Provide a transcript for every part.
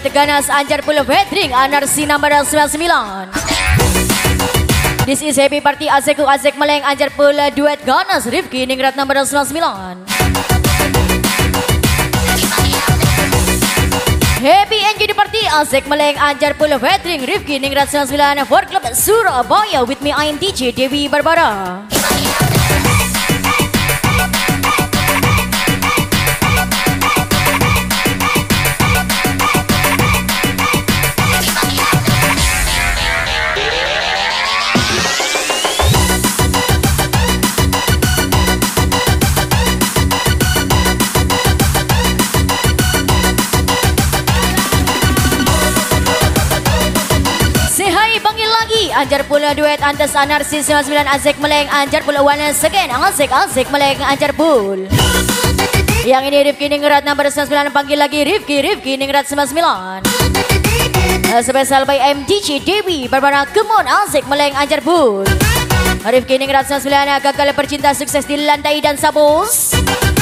duet ganas Anjar Pula Featuring Anarsi number 99. This is happy party Azekku Azek Meleng Anjar Pula duet ganas Rifki Ningrat number 99. Happy enjoy the party Azek Meleng Anjar Pula Featuring Rifki Ningrat 99 for Club Surabaya. With me I am DJ Dewi Barbara. Anjar Pula duet antas Anarsi 99 Azek Meleng Anjar Pula once again Azek Meleng Anjar Pul. Yang ini Rifki Ningrat number 99 panggil lagi Rifki Ningrat 99. Spesial by MDJ Dewi Barbara Kemon Azek Meleng Anjar Pul. Rifki Ningrat 99 gagal percinta sukses di lantai dan sabus.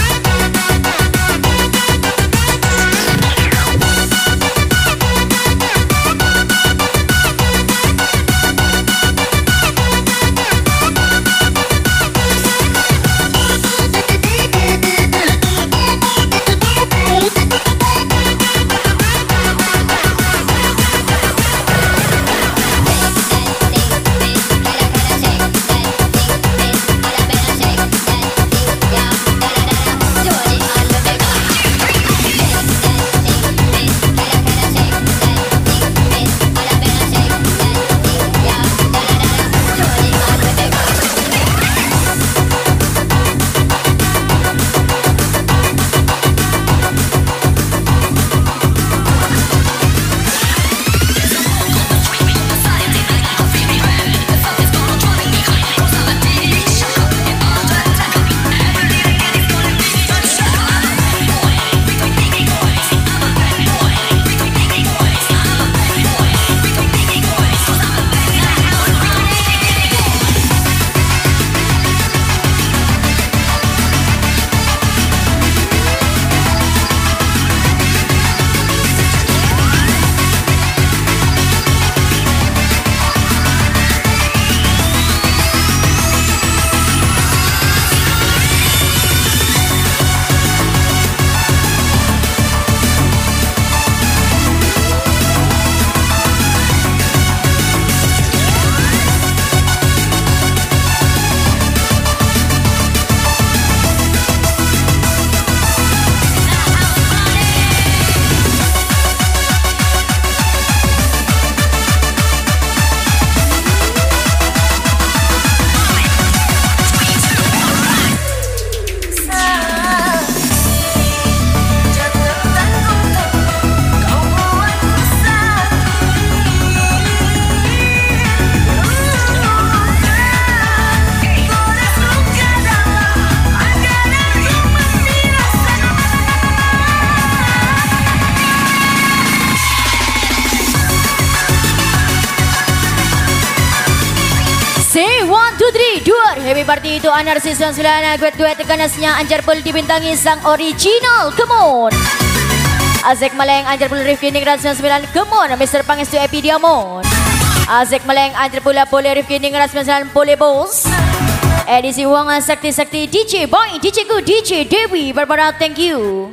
Happy party itu Anarsi 99 duet ganasnya Anjar Pul dibintangi sang original. Come on Azek Meleng Anjar Pul Rifki Ningrat 99. Come on Mr. Pangestu Epi Diamond. Azek Meleng Anjar Pula Pole Rifki Ningrat 99 Pole Bos. Edisi Wang Sakti DJ Boy DJ Ku DJ Dewi Barbara. Thank you.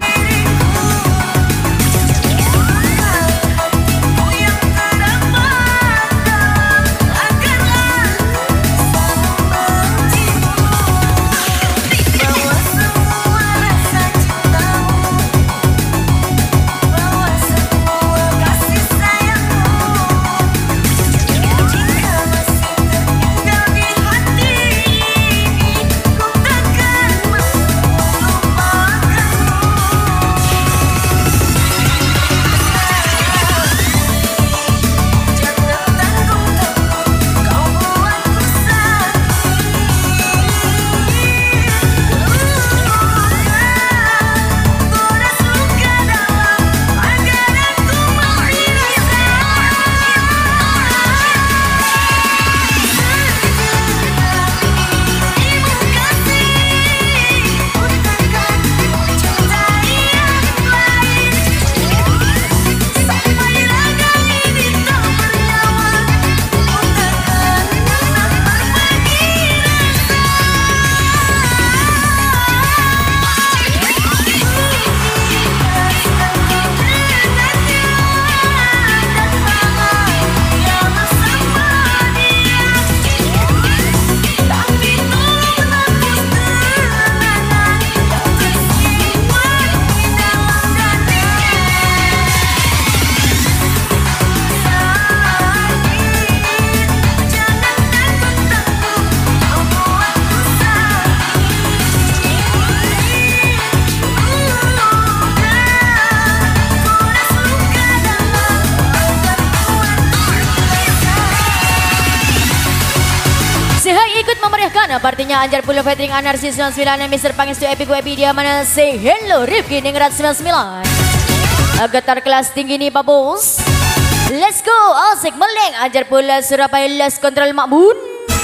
partinya Anjar Pulau featuring Anarsi 99 Mr. Pangestu Epiku Epi dia mana say hello Rifki Ningrat 99 getar kelas tinggi nih Pak Bos. Let's go Asik Meleng Anjar Pulau Surabaya Let's Control Makbun.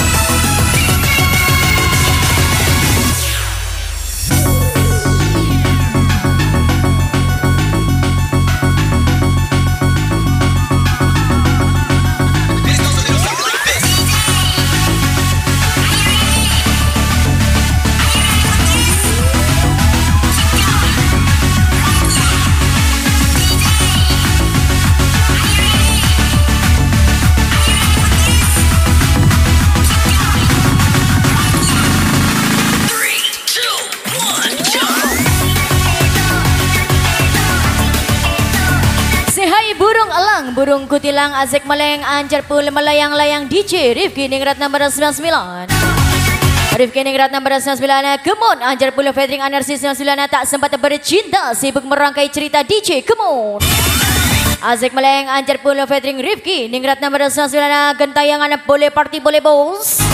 Burung kutilang Azek Meleng Anjar Pul melayang-layang DJ Rifki Ningrat nomor 99 Rifki Ningrat nomor 99 Kemon Anjar Pul featuring Anarsi 99 tak sempat bercinta sibuk merangkai cerita DJ Kemon Azek Meleng Anjar Pul featuring Rifki Ningrat nomor 99 gentayangan boleh party boleh bos.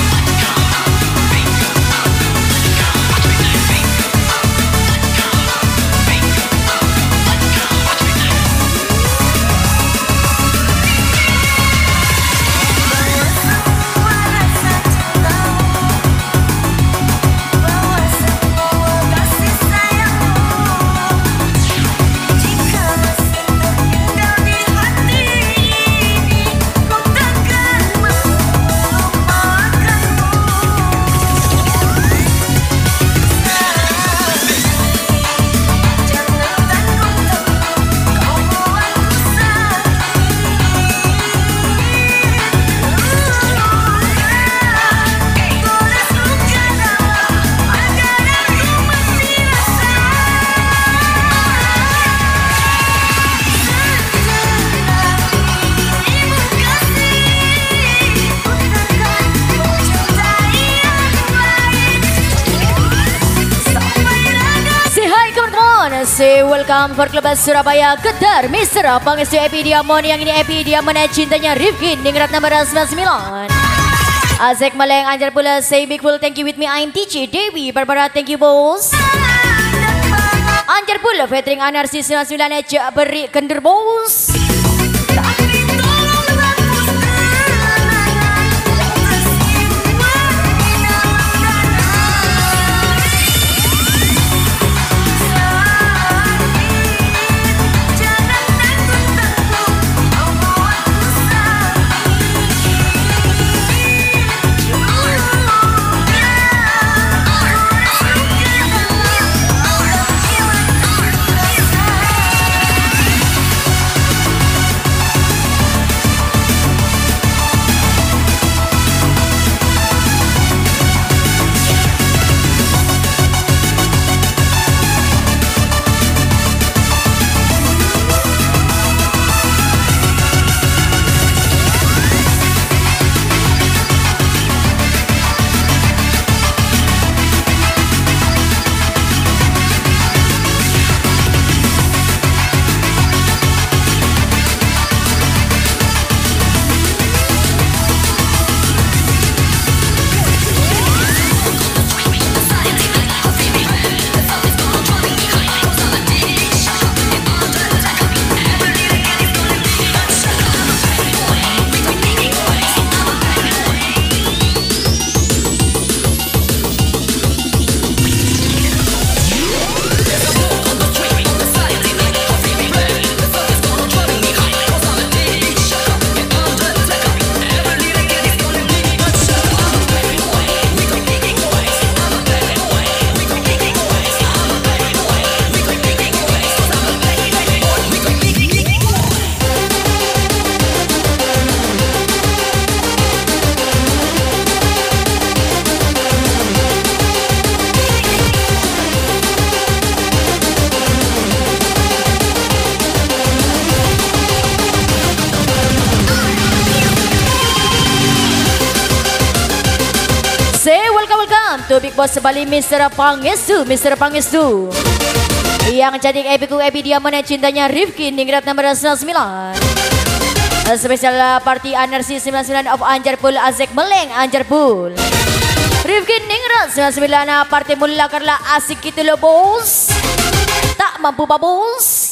Say welcome for Klub Surabaya Getar Mr. Pangestu Epi Diamond yang ini Epi Diamond cintanya Rifki Ningrat nomor 99 Azek Meleng Anjar Pula say big full thank you with me I'm TJ Dewi Barbara thank you bos Anjar Pula featuring Anarsi 99 jak beri kendur bos. To Big Boss Bali Mr. Pangestu yang cantik Epiku Epi Diamond cintanya Rifki Ningrat nomor 99 spesial party Anarsi 99 of Anjar Pul Azek Meleng Anjar Pul Rifki Ningrat 99 partai mula karena asik gitu loh bos. Tak mampu babos.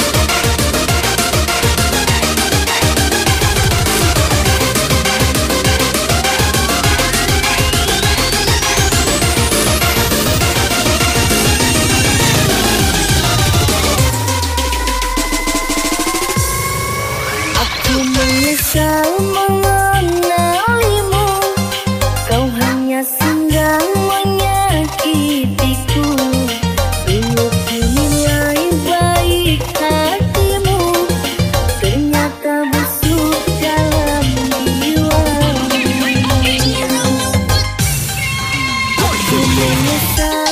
Aku menyesal mengenalimu, kau hanya singgah menyakitiku. Dulu ku nilai baik hatimu, ternyata busuk dalam jiwa. Aku menyesal.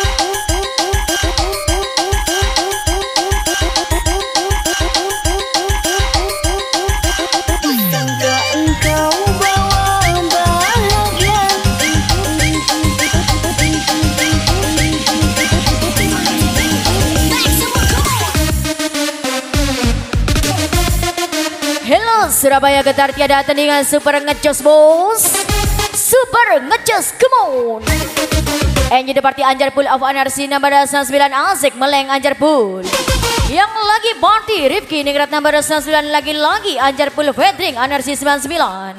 Surabaya getar tiada tandingan, super ngecos bos. Super ngecos, come on. And the party Anjar Pool of NRC number 99 Asik Meleng Anjar Pool. Yang lagi party Rifki Ningrat number 99 lagi-lagi Anjar Pool Wedding NRC 99.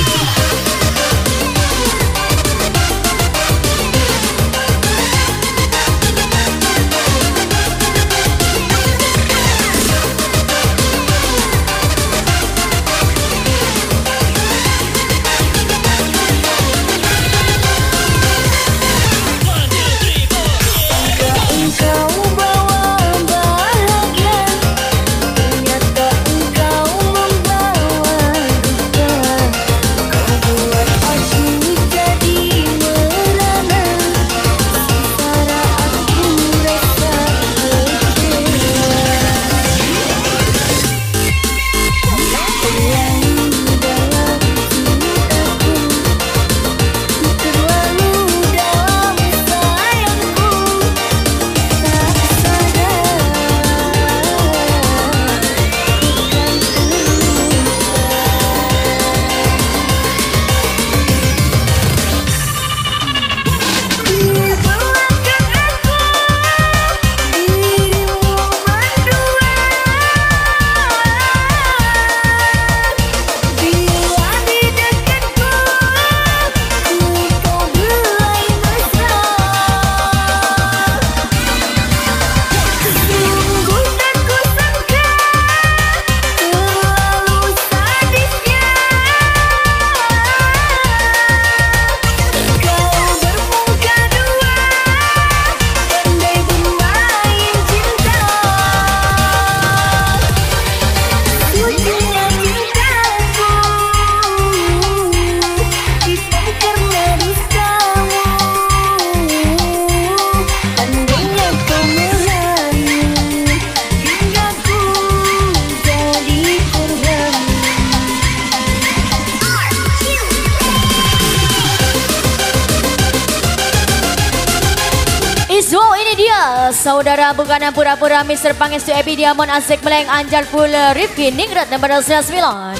Saudara bukan pura-pura Mr. Pangestu Epi Diamond Asik Meleng Anjar Pool Rifki Ningrat nomor 99.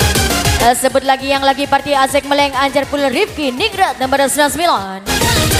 Sebut lagi yang lagi party Asik Meleng Anjar Pool Rifki Ningrat nomor 99.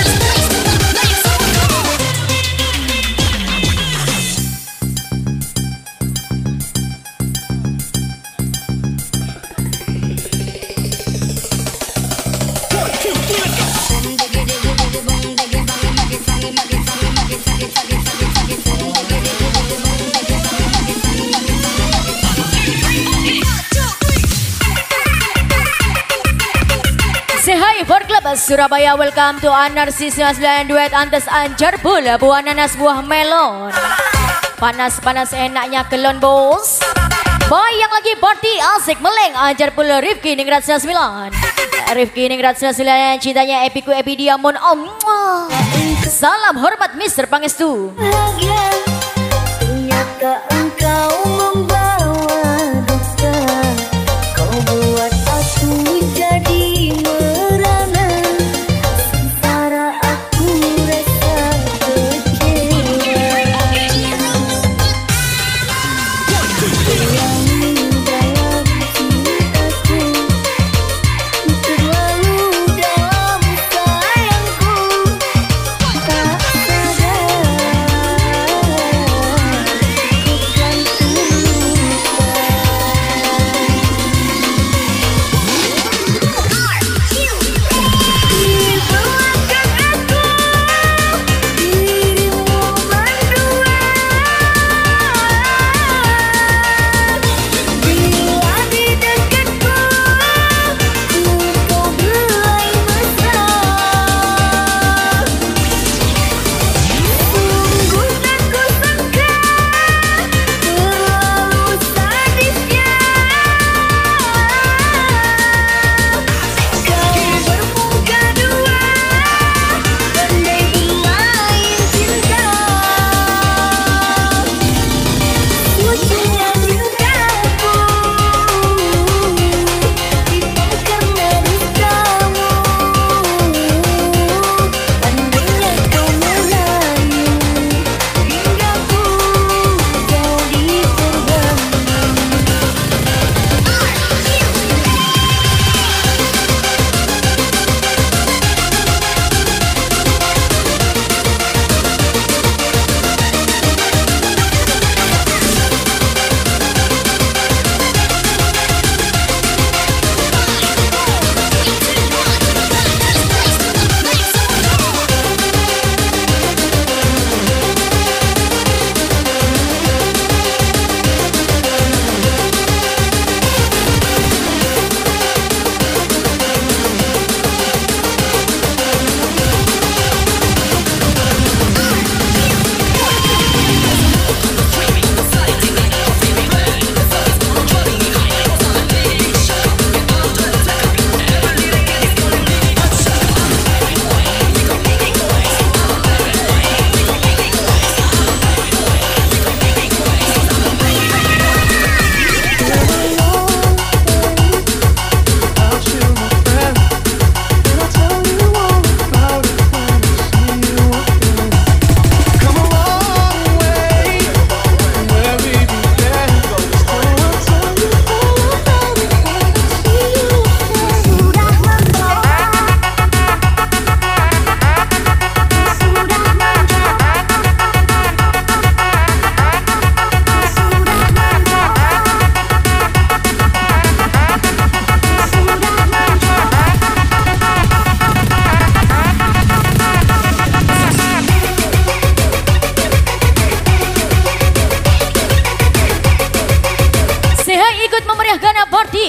Surabaya, welcome to NRC 99 duet Antas Anjar Pool buah nanas buah melon. Panas-panas enaknya kelon bos. Boy yang lagi party Asik Meleng Anjar Pool Rifki Ningrat 99. Rifki Ningrat 99 cintanya Epiku Epi Diamond. Salam hormat Mr. Pangestu. Ternyata engkau membawa duka, kau buat aku jadi merana, sementara aku rasa kecewa. Yang dalam cintaku, terlalu dalam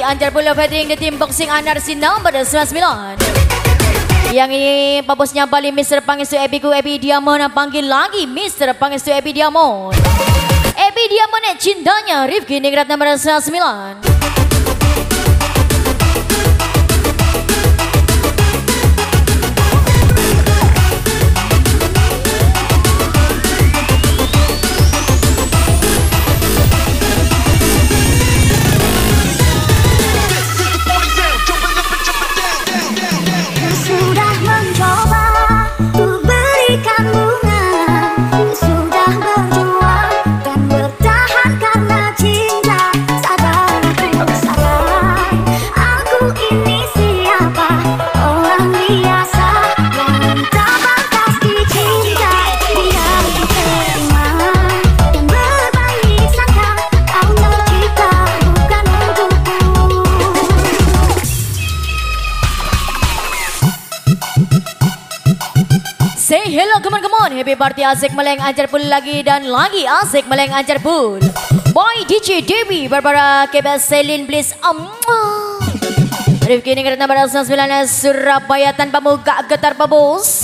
Anjar pula featuring the team boxing Anarsi number 99. Yang ini pabosnya Bali Mr. Pangestu Epiku Epi Diamond, panggil lagi Mr. Pangestu Epi Diamond. Epi Diamond cintanya Rifki Ningrat nomor 99. Say hello, come on. Happy party Asik Meleng Anjar Pul lagi dan lagi Asik Meleng Anjar Pul. Boy DJ Dewi Barbara KBS Selin Bliss. Rifki Ningrat nomor 99 Surabaya tanpa muka getar pebos.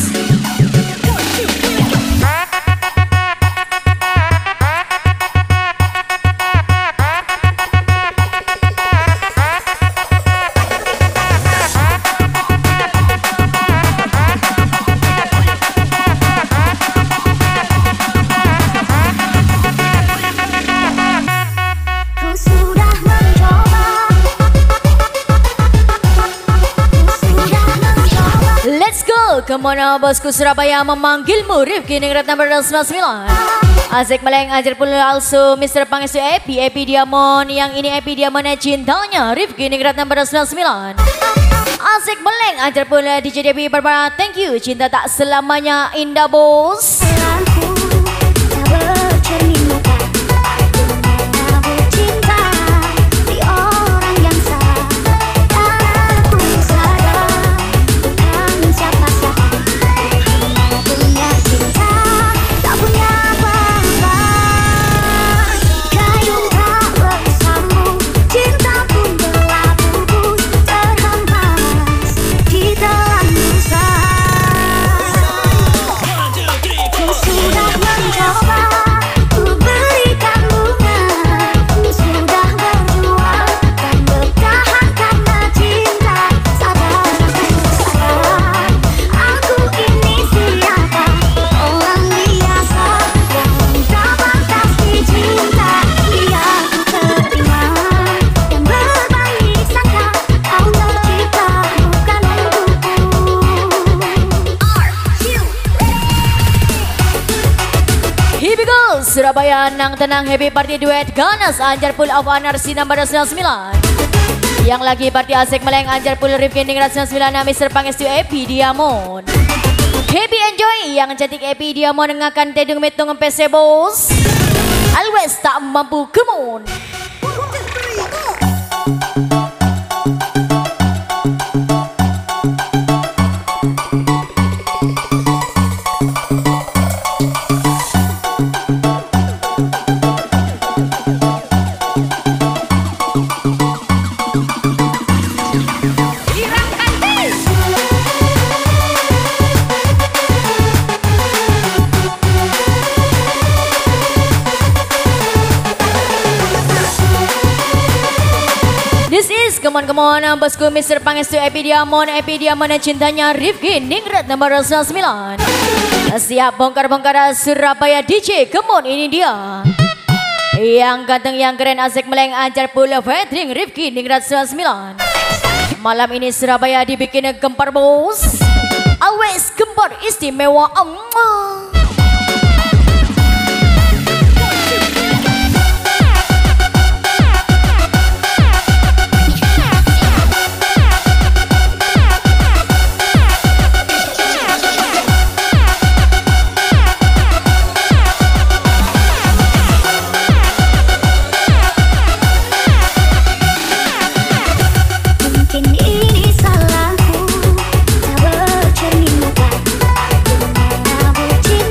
Kemana bosku Surabaya memanggilmu Rifki Ningrat nomor 99. Asik Meleng Anjar Pul also Mr. Pangestu Epi Diamond. Yang ini Epi Diamond cintanya Rifki Ningrat nomor 99. Asik Meleng Anjar Pul DJ Dewi Barbara. Thank you. Cinta tak selamanya indah bos. Surabaya nang tenang happy party duet Ganas Anjar Pul of Anarsi number 99. Yang lagi party Asik Meleng Anjar Pul Rifki Ningrat 99 Mr. Pangestu Epi Diamond. Happy enjoy yang cantik Epi Diamond dengarkan tedung metung PC bos. Always tak mampu come on. Come on, bosku Mr. Pangestu Epi Diamond cintanya Rifki Ningrat nomor 99. Siap bongkar-bongkar Surabaya DJ, come on ini dia. Yang ganteng yang keren Asik Meleng Anjar Pul featuring Rifki Ningrat 99. Malam ini Surabaya dibikin gempar bos. Always gempar istimewa. Ini salahku, tak bercermin muka.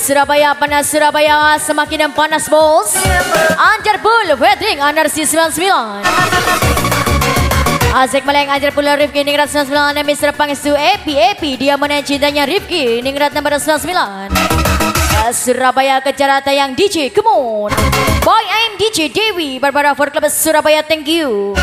Surabaya, panas Surabaya, semakin panas bos. Anjar Bull, wedding Anarsi 99. Azek Maleng, Anjar Bull, Rifki, Ningrat 99. Mr. Pangestu, Epi, dia mana cintanya Rifki, Ningrat nomor 99. Surabaya kejar tayang DJ, come on. Boy, I'm DJ Dewi, Barbara for Club Surabaya, thank you.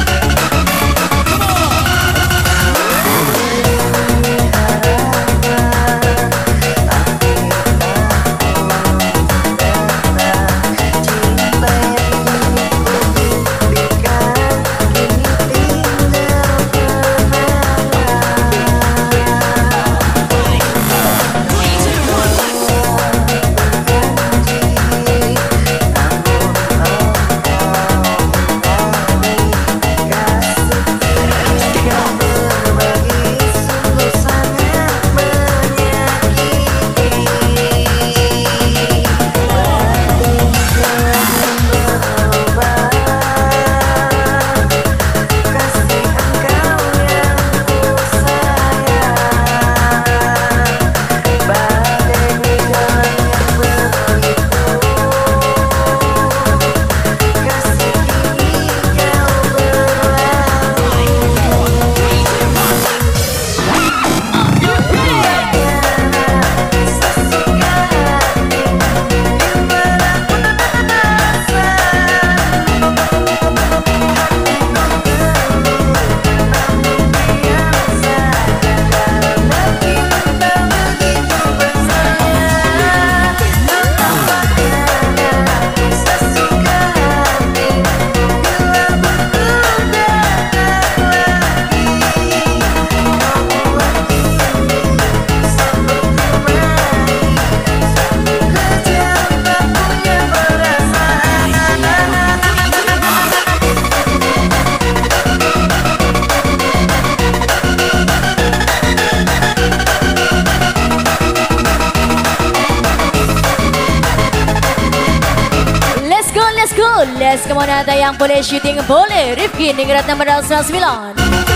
Let's come on, ada yang boleh shooting boleh. Rifki Ningrat nomor 99.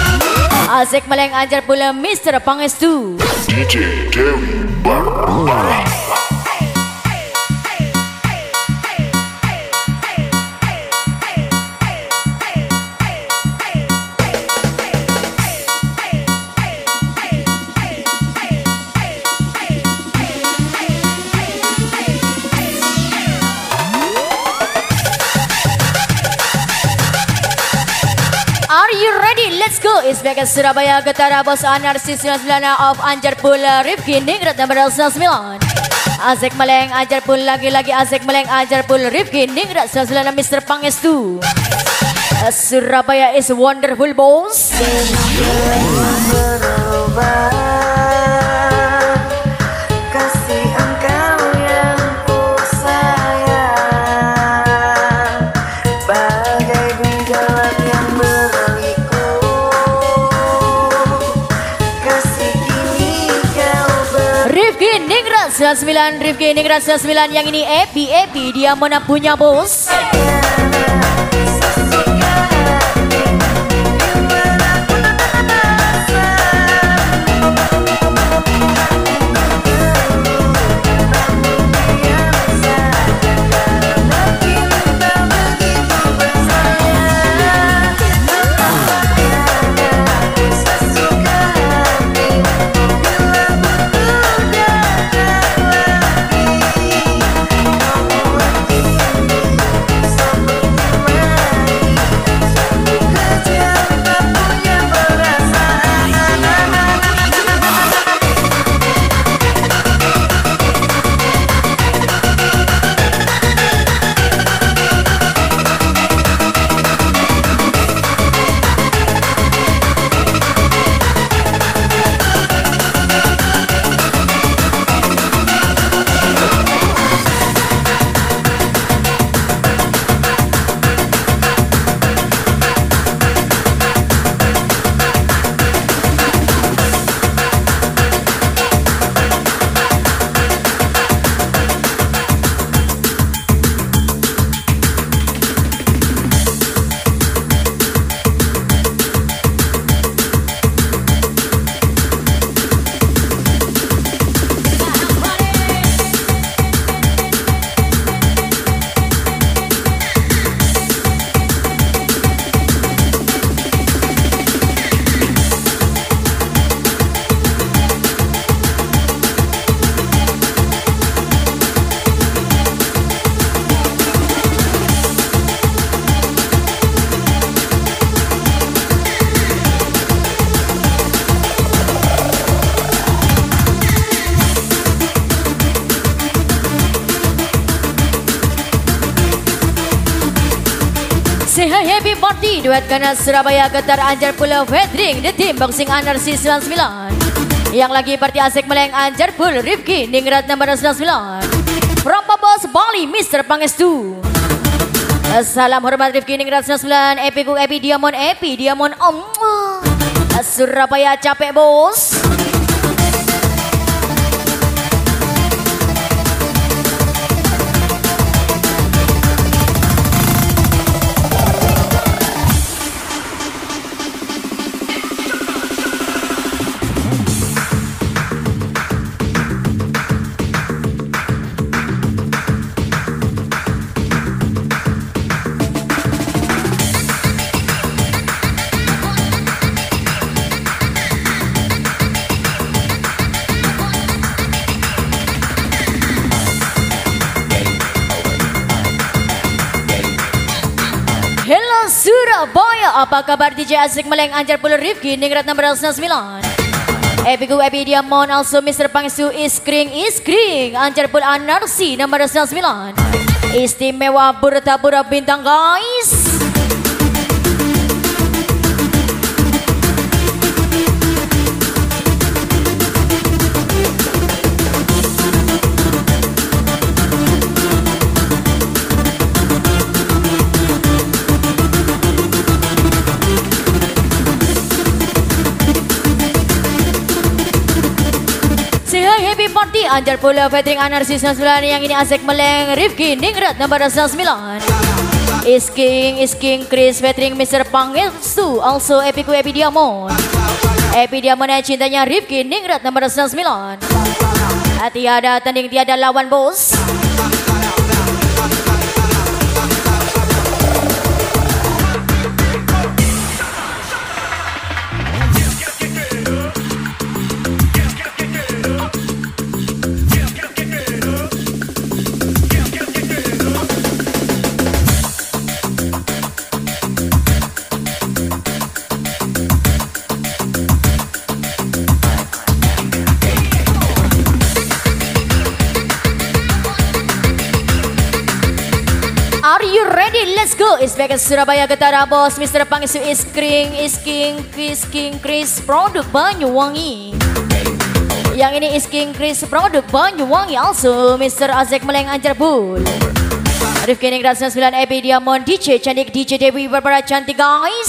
Azek Maleng, Anjar pula Mr. Pangestu. DJ Dewi Barbara. Are you ready? Let's go. It's back at Surabaya Getara Bos Anarsi 99 of Anjar pula Rifki Ningrat nomor 99. Azek Maleng, Anjar pul lagi-lagi Azek Maleng, Anjar pul Rifki Ningrat 99 Mr. Pangestu. Surabaya is wonderful boss. Rifki Ningrat 99, Rifki Ningrat 99, yang ini Epi, dia mana punya bos. happy party duet kanan Surabaya Getar Anjar pula featuring the team boxing Anarsi 99. Yang lagi party asik meleng Anjar pul Rifki Ningrat nomor 99. From Babos Bali Mr. Pangestu. Salam hormat Rifki Ningrat 99. Epi Diamond Surabaya capek bos. Hello Surabaya, apa kabar DJ asik meleng Anjar pula Rifki Ningrat nomor 99. Epiku Epi Diamond also Mr. Pangsu Iskring Anjar pula Anarsi nomor 99. Istimewa bertabur bintang guys. Happy party Anjar pula featuring Anarsi 99 yang ini asik meleng Rifki Ningrat nomor 99. Isking Chris featuring Mr. Pangestu also Epiku Epi Diamond. Epi Diamond yang cintanya Rifki Ningrat nomor 99. Tiada tanding tiada lawan bos. Are you ready? Let's go. It's back at Surabaya Getara Bos Mr. Pangestu Isking Chris produk Banyuwangi. Yang ini Isking Chris produk Banyuwangi also Mr. Azek Meleng Anjar Bul. Rifki Ningrat 99 Epi Diamond DJ cantik DJ Dewi Barbara cantik guys.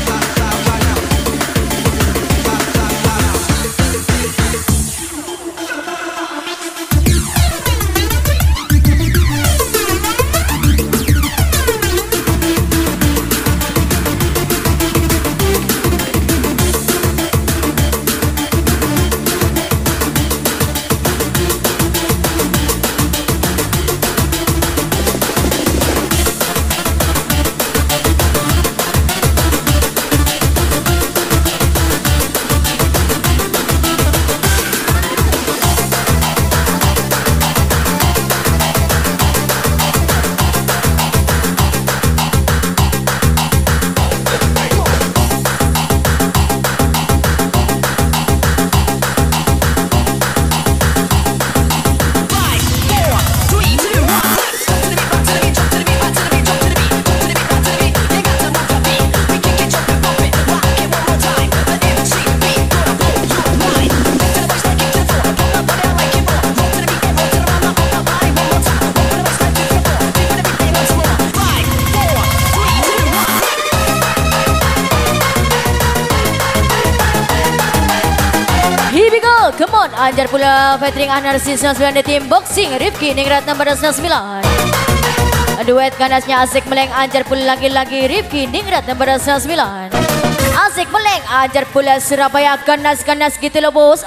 Come on, Anjar pula featuring Anarsi 99 tim boxing Rifki Ningrat nomor 99. Duet ganasnya asik meleng Anjar pula lagi-lagi Rifki Ningrat nomor 99. Asik meleng Anjar pula Surabaya ganas-ganas gitu loh bos.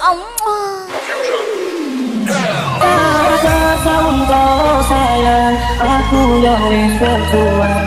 Sayang, aku yang berjuang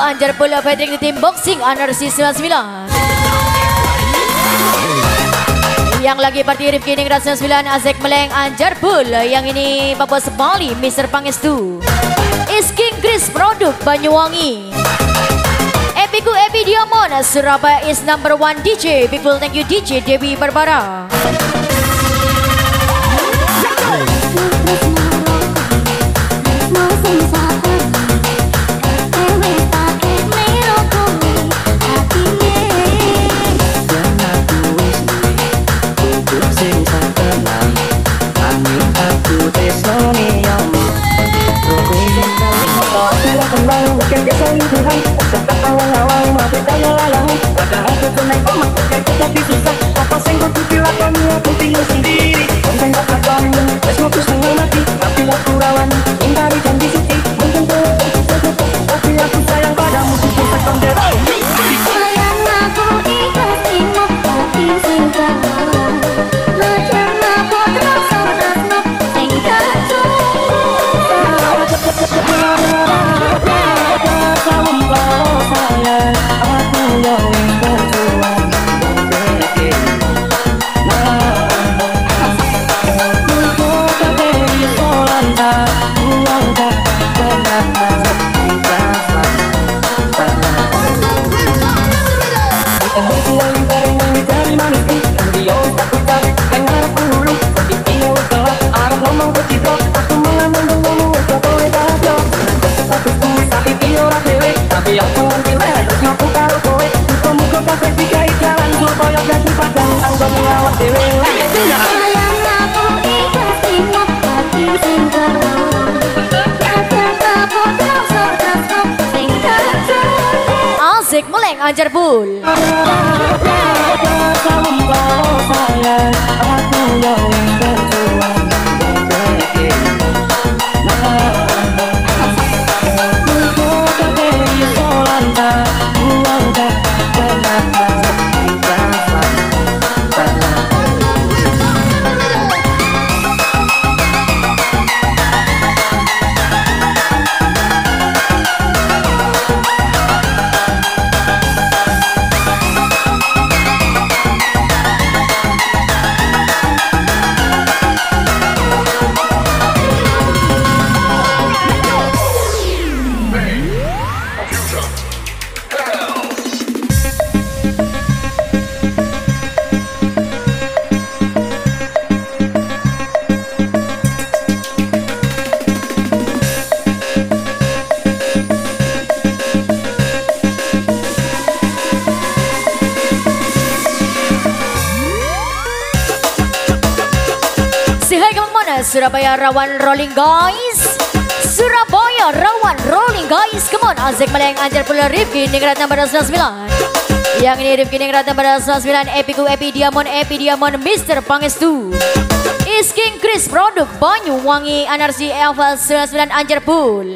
anjar pula Patrick di tim boxing Anarsi 99. Yang lagi party Rifki Ningrat 99 Azek Meleng anjar pula. Yang ini Bapak Sebali Mr. Pangestu Is King Chris Produk Banyuwangi. Epiku Epi Diamond Surabaya is number 1 DJ. Big full thank you DJ Dewi Barbara. Azek Meleng anjar bul. Surabaya rawan rolling guys. Surabaya rawan rolling guys. Come on Azek Meleng anjar pula Rifki Ningrat nomor 99. Yang ini Rifki Ningrat nomor 99 Epiku Epi Diamond Mr. Pangestu Is King Chris Produk Banyuwangi Anarsi Alpha 99 anjar pul.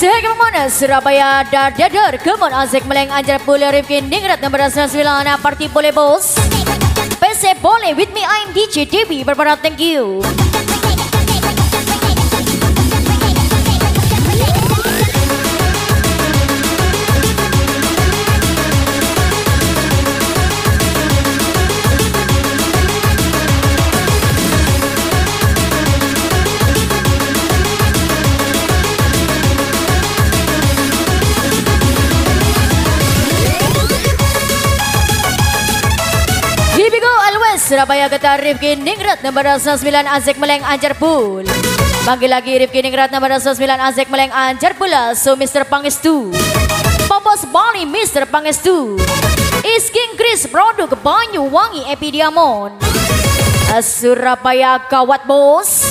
Segera Surabaya Dadar Kemon Azek Meleng Anjar Pula Rifki Ningrat nomor 99 Party boleh bos PC boleh with me I'm DJ Dewi berbarat thank you. Surabaya Kata Rifki Ningrat nomor 9 Azek Meleng Anjar Pul. Panggil lagi Rifki Ningrat nomor 9 Azek Meleng Anjar Pula. So Mr. Pangestu Popos Bali Mr. Pangestu Is King Chris Produk Banyuwangi Epidiamon Surabaya Kawat bos.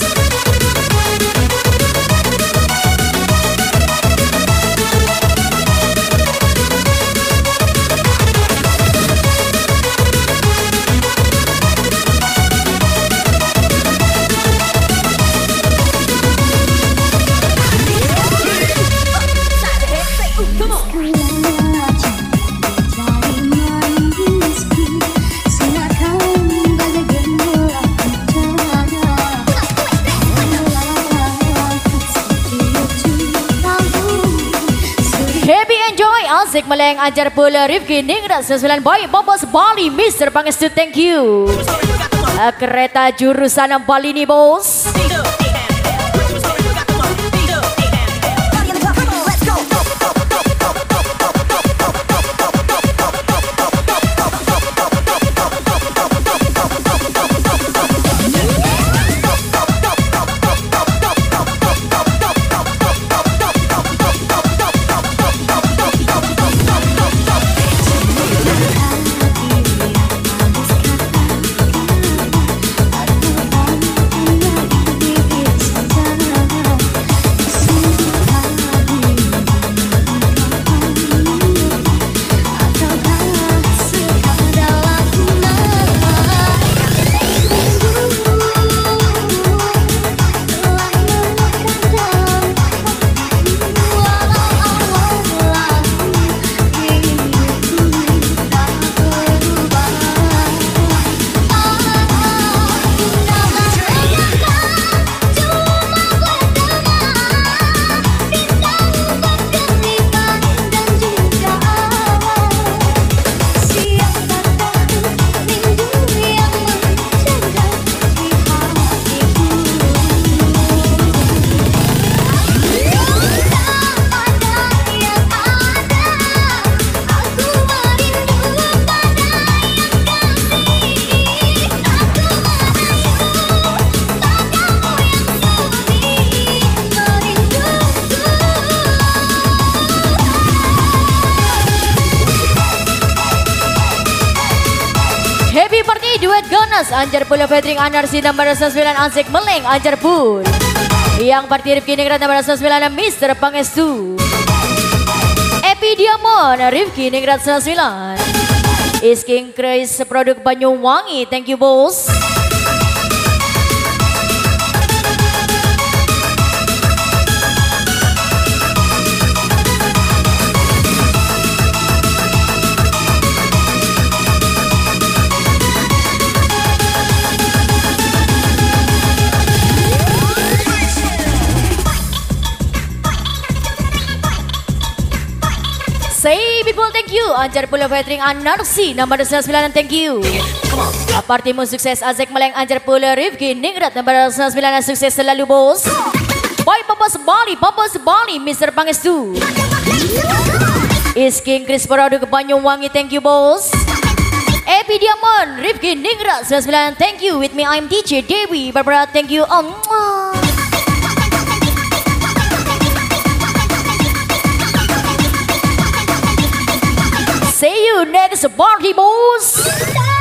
Azek Meleng Anjar Pula Rifki Ningrat 99 Boy Popos Bali Mr. Pangestu thank you. Kereta jurusan Bali nih bos. Duet Ganas Anjar Pula featuring Anarsi nomor 9 Azek Meleng Anjar Pul. Yang parti Rifki Ningrat nomor 9 Mr. Pangestu Epidiamon Rifki Ningrat 9 Is King Chris Produk Banyuwangi thank you bos. Say people thank you Anjar Pula featuring Anarsi nomor 9 thank you. Partimu sukses Azek Meleng Anjar Pula Rifki Ningrat nomor 9 sukses selalu bos. Boy Popos Bali Mr. Pangestu Is King Chris Produk Banyuwangi thank you bos. Epidiamon Rifki Ningrat 9 thank you. With me I'm DJ Dewi Barbara thank you. See you next party boss.